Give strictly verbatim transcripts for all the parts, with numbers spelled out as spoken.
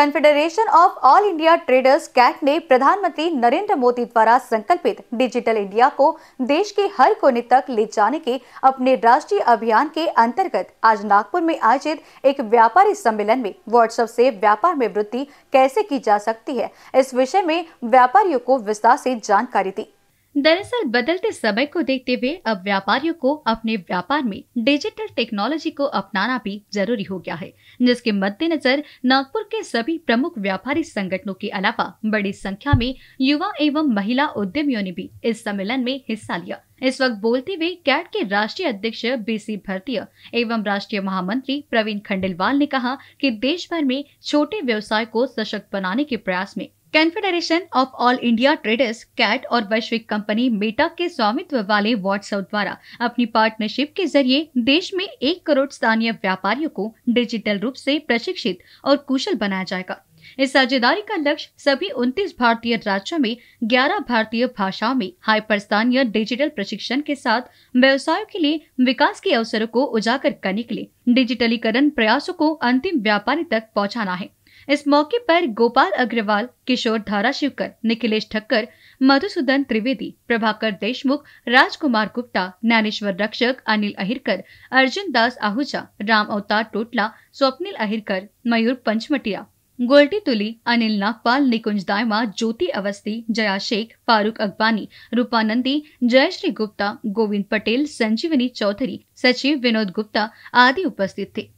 Confederation of all India traders CAT ने प्रधानमंत्री नरेंद्र मोदी द्वारा संकल्पित डिजिटल इंडिया को देश के हर कोने तक ले जाने के अपने राष्ट्रीय अभियान के अंतर्गत आज नागपुर में आयोजित एक व्यापारी सम्मेलन में व्हाट्सएप से व्यापार में वृद्धि कैसे की जा सकती है, इस विषय में व्यापारियों को विस्तार से जानकारी दी। दरअसल बदलते समय को देखते हुए अब व्यापारियों को अपने व्यापार में डिजिटल टेक्नोलॉजी को अपनाना भी जरूरी हो गया है, जिसके मद्देनजर नागपुर के सभी प्रमुख व्यापारी संगठनों के अलावा बड़ी संख्या में युवा एवं महिला उद्यमियों ने भी इस सम्मेलन में हिस्सा लिया। इस वक्त बोलते हुए कैट के राष्ट्रीय अध्यक्ष बीसी भारतीय एवं राष्ट्रीय महामंत्री प्रवीण खंडेलवाल ने कहा कि देश भर में छोटे व्यवसाय को सशक्त बनाने के प्रयास में confederation of all India traders CAT और वैश्विक कंपनी मेटा के स्वामित्व वाले व्हाट्सएप द्वारा अपनी पार्टनरशिप के जरिए देश में एक करोड़ स्थानीय व्यापारियों को डिजिटल रूप से प्रशिक्षित और कुशल बनाया जाएगा। इस साझेदारी का लक्ष्य सभी उनतीस भारतीय राज्यों में ग्यारह भारतीय भाषाओं में हाइपर स्थानीय डिजिटल प्रशिक्षण के साथ व्यवसायों के लिए विकास के अवसरों को उजागर करने के लिए डिजिटलीकरण प्रयासों को अंतिम व्यापारी तक पहुंचाना है। इस मौके पर गोपाल अग्रवाल, किशोर धाराशिवकर, निखिलेश ठक्कर, मधुसूदन त्रिवेदी, प्रभाकर देशमुख, राजकुमार गुप्ता, ज्ञानेश्वर रक्षक, अनिल अहिरकर, अर्जुन दास आहूजा, राम अवतार टोटला, स्वप्निल अहिरकर, मयूर पंचमटिया, गोल्टी तुली, अनिल नागपाल, निकुंज दायमा, ज्योति अवस्थी, जया शेख, फारूक अकबानी, रूपानंदी, जयश्री गुप्ता, गोविंद पटेल, संजीवनी चौधरी, सचिव विनोद गुप्ता आदि उपस्थित थे।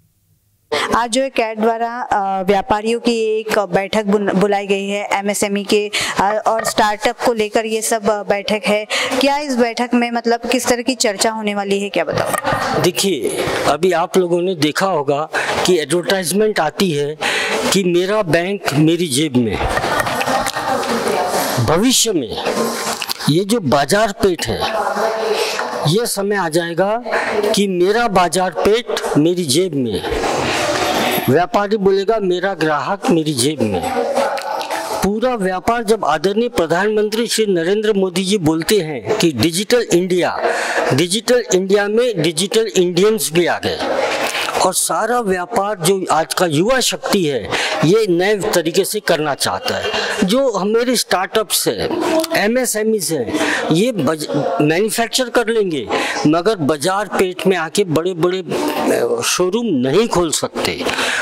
आज जो है कैट द्वारा व्यापारियों की एक बैठक बुलाई गई है एमएसएमई के और स्टार्टअप को लेकर ये सब बैठक है। क्या इस बैठक में मतलब किस तरह की चर्चा होने वाली है, क्या बताओ? देखिए, अभी आप लोगों ने देखा होगा कि एडवर्टाइजमेंट आती है कि मेरा बैंक मेरी जेब में। भविष्य में ये जो बाजार पेट है, ये समय आ जाएगा कि मेरा बाजार पेट मेरी जेब में। व्यापारी बोलेगा मेरा ग्राहक मेरी जेब में। पूरा व्यापार जब आदरणीय प्रधानमंत्री श्री नरेंद्र मोदी जी बोलते हैं कि डिजिटल इंडिया, डिजिटल इंडिया में डिजिटल इंडियंस भी आ गए और सारा व्यापार जो आज का युवा शक्ति है ये नए तरीके से करना चाहता है। जो हमारे स्टार्टअप्स है, एमएसएमई है, ये मैन्युफैक्चर कर लेंगे मगर बाजार पेट में आके बड़े बड़े शोरूम नहीं खोल सकते।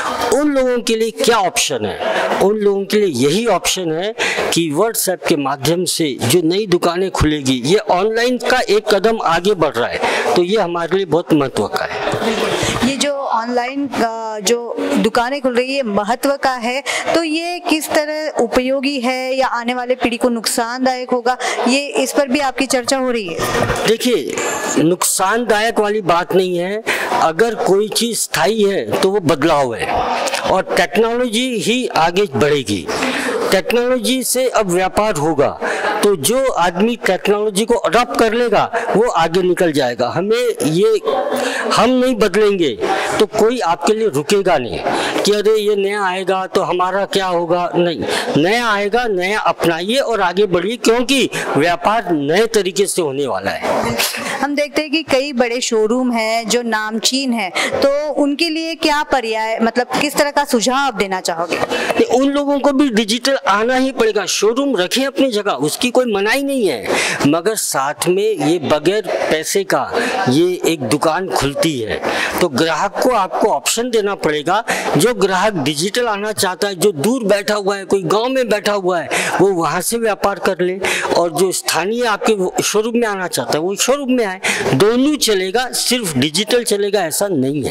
उन लोगों के लिए क्या ऑप्शन है? उन लोगों के लिए यही ऑप्शन है कि व्हाट्सएप के माध्यम से जो नई दुकानें खुलेगी, ये ऑनलाइन का एक कदम आगे बढ़ रहा है, तो ये हमारे लिए बहुत महत्व का है। ये जो ऑनलाइन जो दुकानें खुल रही है महत्व का है, तो ये किस तरह उपयोगी है या आने वाले पीढ़ी को नुकसानदायक होगा, ये इस पर भी आपकी चर्चा हो रही है? देखिए, नुकसानदायक वाली बात नहीं है। अगर कोई चीज स्थायी है तो वो बदलाव है और टेक्नोलॉजी ही आगे बढ़ेगी। टेक्नोलॉजी से अब व्यापार होगा, तो जो आदमी टेक्नोलॉजी को अडॉप्ट कर लेगा वो आगे निकल जाएगा। हमें ये हम नहीं बदलेंगे तो कोई आपके लिए रुकेगा नहीं कि अरे ये नया आएगा तो हमारा क्या होगा। नहीं, नया आएगा, नया अपनाइए और आगे बढ़िए, क्योंकि व्यापार नए तरीके से होने वाला है। हम देखते हैं कि कई बड़े शोरूम हैं जो नामचीन है, तो उनके लिए क्या पर्याय, मतलब किस तरह का सुझाव देना चाहोगे? उन लोगों को भी डिजिटल आना ही पड़ेगा। शोरूम रखें अपनी जगह, उसकी कोई मनाही नहीं है, मगर साथ में ये बगैर पैसे का ये एक दुकान खुलती है, तो ग्राहक को आपको ऑप्शन देना पड़ेगा। जो ग्राहक डिजिटल आना चाहता है, जो दूर बैठा हुआ है, कोई गांव में बैठा हुआ है, वो वहां से व्यापार कर ले, और जो स्थानीय आपके शोरूम में आना चाहता है वो शोरूम में आए। दोनों चलेगा, सिर्फ डिजिटल चलेगा ऐसा नहीं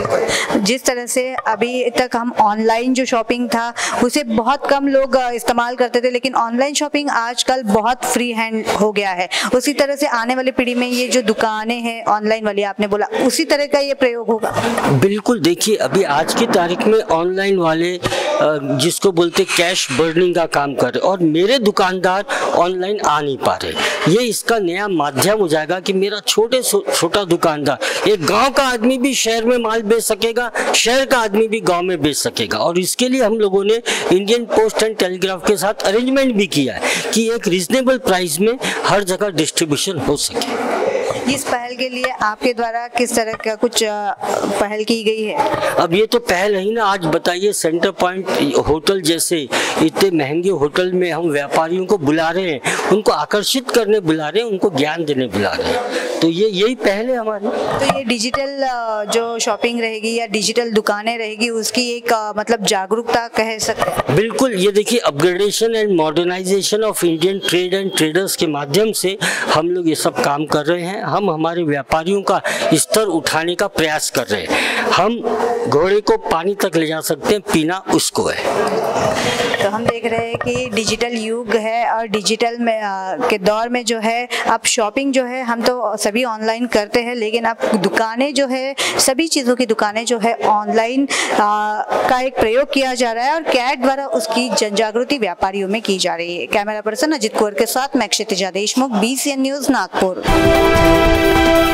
है। जिस तरह से अभी तक हम ऑनलाइन जो शॉपिंग था उसे बहुत कम लोग इस्तेमाल करते थे, लेकिन ऑनलाइन शॉपिंग आजकल बहुत फ्री हैंड हो गया है। उसी तरह से आने वाली पीढ़ी में ये जो दुकानें हैं ऑनलाइन वाली, आपने बोला, उसी तरह का ये प्रयोग होगा? बिल्कुल। देखिए, अभी आज की तारीख में ऑनलाइन वाले जिसको बोलते कैश बर्निंग का काम कर रहे, और मेरे दुकानदार ऑनलाइन आ नहीं पा रहे। ये इसका नया माध्यम हो जाएगा कि मेरा छोटे छोटा दुकानदार, एक गांव का आदमी भी शहर में माल बेच सकेगा, शहर का आदमी भी गांव में बेच सकेगा। और इसके लिए हम लोगों ने इंडियन पोस्ट एंड टेलीग्राफ के साथ अरेंजमेंट भी किया है कि एक रीजनेबल प्राइस में हर जगह डिस्ट्रीब्यूशन हो सके। इस पहल के लिए आपके द्वारा किस तरह का कुछ अ, पहल की गई है? अब ये तो पहल है ही ना। आज बताइए, सेंटर पॉइंट होटल जैसे इतने महंगे होटल में हम व्यापारियों को बुला रहे हैं, उनको आकर्षित करने बुला रहे हैं, उनको ज्ञान देने बुला रहे हैं। तो ये यही पहल है हमारी। तो ये डिजिटल अ, जो शॉपिंग रहेगी या डिजिटल दुकानें रहेगी, उसकी एक अ, मतलब जागरूकता कह सकते हैं। बिल्कुल, ये देखिए, upgradation and modernisation of Indian trade and traders के माध्यम से हम लोग ये सब काम कर रहे हैं। हम हमारे व्यापारियों का स्तर उठाने का प्रयास कर रहे हैं। हम घोड़े को पानी तक ले जा सकते हैं, पीना उसको है। तो हम देख रहे हैं कि डिजिटल युग है और डिजिटल में आ, के दौर में जो है अब शॉपिंग जो है हम तो सभी ऑनलाइन करते हैं, लेकिन अब दुकानें जो है, सभी चीज़ों की दुकानें जो है ऑनलाइन का एक प्रयोग किया जा रहा है और कैट द्वारा उसकी जन जागृति व्यापारियों में की जा रही है। कैमरा पर्सन अजित कुंवर के साथ मैं Kshitija Deshmukh, B C N news, Nagpur.